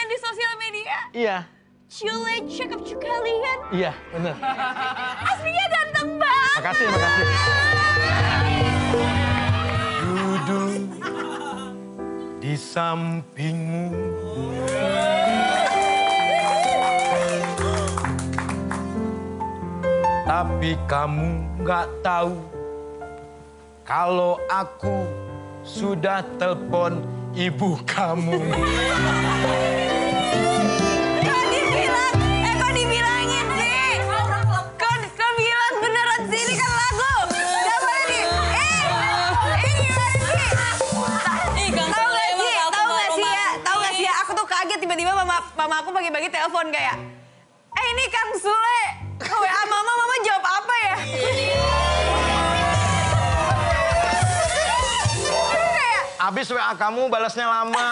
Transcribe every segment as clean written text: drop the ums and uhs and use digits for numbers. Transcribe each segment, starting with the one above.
di sosial media? Iya. Cule, cakep kalian. Iya, bener. Aslinya ganteng banget. Makasih, makasih. Duduk di sampingmu. Tapi kamu nggak tahu kalau aku sudah telepon ibu kamu. Kok dibilangin sih? Kok bilang beneran sih ini kan lagu. Siapa ini? Ini lagi. Tahu nggak sih ya? Aku tuh kaget tiba-tiba mama aku pagi-pagi telepon kayak, ini Kang Sule. WA mama jawab apa ya? Abis WA kamu balasnya lama.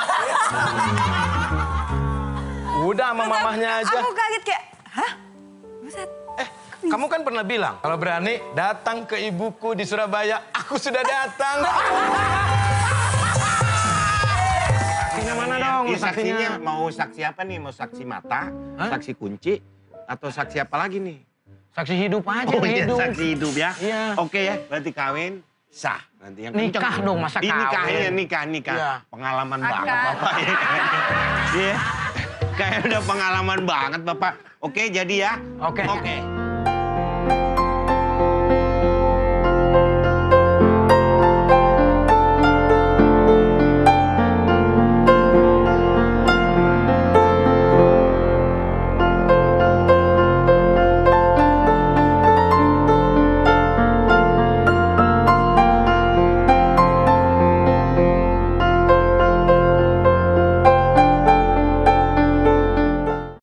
Udah sama mamahnya aja. Aku kaget kayak, hah? Buset. Kamu kan pernah bilang, kalau berani datang ke ibuku di Surabaya, aku sudah datang. Saksinya mana dong? Saksinya mau saksi apa nih? Mau saksi mata, saksi kunci, atau saksi apa lagi nih? Saksi hidup aja, Oh iya, hidup. saksi hidup ya. Iya. Oke ya, berarti kawin sah. Nanti yang Nikah kenceng. dong, masa Nikah kawin? ya, nikah. Iya. Pengalaman Akad. banget Bapak ya. Iya. Kayak udah pengalaman banget Bapak. Oke, jadi ya. Oke. Oke.